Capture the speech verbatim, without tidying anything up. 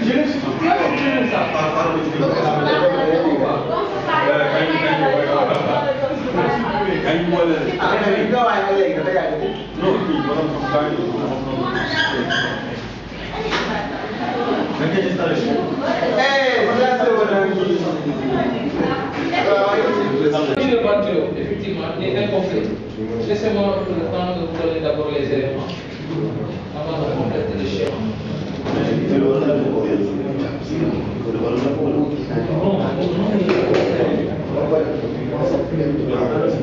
Effectivement, il est incomplet. Laissez-moi le temps de vous donner d'abord les éléments avant de compléter le schéma. Non, non, non.